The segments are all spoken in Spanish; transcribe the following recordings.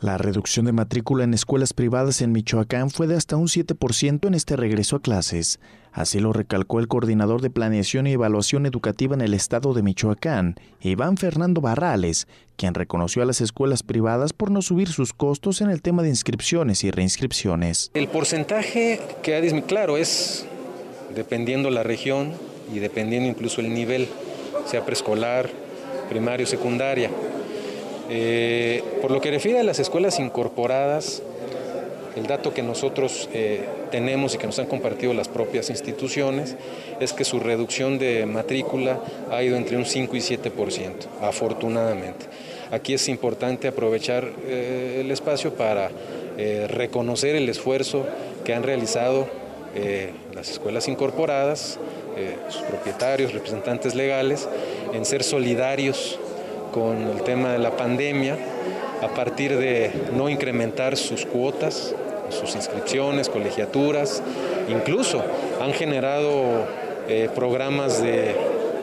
La reducción de matrícula en escuelas privadas en Michoacán fue de hasta un 7% en este regreso a clases. Así lo recalcó el coordinador de Planeación y Evaluación Educativa en el estado de Michoacán, Iván Fernando Barrales, quien reconoció a las escuelas privadas por no subir sus costos en el tema de inscripciones y reinscripciones. El porcentaje que ha disminuido, claro, es dependiendo la región y dependiendo incluso el nivel, sea preescolar, primario, secundaria. Por lo que refiere a las escuelas incorporadas, el dato que nosotros tenemos y que nos han compartido las propias instituciones es que su reducción de matrícula ha ido entre un 5 y 7%, afortunadamente. Aquí es importante aprovechar el espacio para reconocer el esfuerzo que han realizado las escuelas incorporadas, sus propietarios, representantes legales, en ser solidarios con el tema de la pandemia, a partir de no incrementar sus cuotas, sus inscripciones, colegiaturas, incluso han generado programas de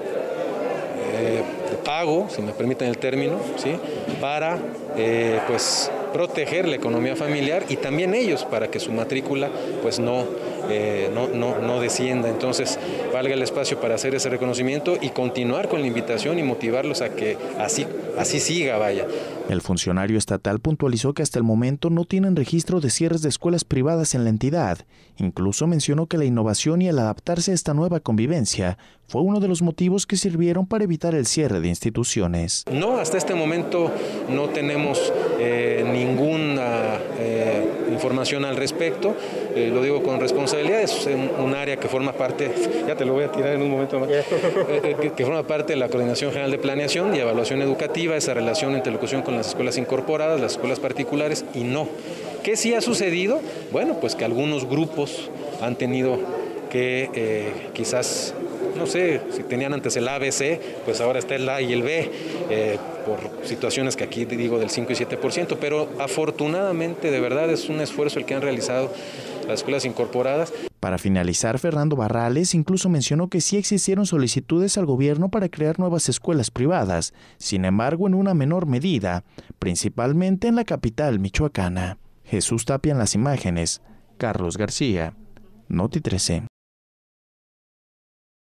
pago, si me permiten el término, ¿sí?, para pues proteger la economía familiar y también ellos para que su matrícula pues no descienda. Entonces valga el espacio para hacer ese reconocimiento y continuar con la invitación y motivarlos a que así siga, vaya. El funcionario estatal puntualizó que hasta el momento no tienen registro de cierres de escuelas privadas en la entidad. Incluso mencionó que la innovación y el adaptarse a esta nueva convivencia fue uno de los motivos que sirvieron para evitar el cierre de instituciones. No, hasta este momento no tenemos ninguna información al respecto. Lo digo con responsabilidad, es un área que forma parte, ya te lo voy a tirar en un momento más, que forma parte de la Coordinación General de Planeación y Evaluación Educativa, esa relación, interlocución con las escuelas incorporadas, las escuelas particulares y no. ¿Qué sí ha sucedido? Bueno, pues que algunos grupos han tenido que quizás, no sé, si tenían antes el ABC, pues ahora está el A y el B, por situaciones que aquí digo del 5 y 7%, pero afortunadamente de verdad es un esfuerzo el que han realizado las escuelas incorporadas. Para finalizar, Fernando Barrales incluso mencionó que sí existieron solicitudes al gobierno para crear nuevas escuelas privadas, sin embargo en una menor medida, principalmente en la capital michoacana. Jesús Tapia en las imágenes, Carlos García, Noti 13.